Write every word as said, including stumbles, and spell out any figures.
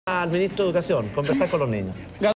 al ministro de Educación, conversar con los niños.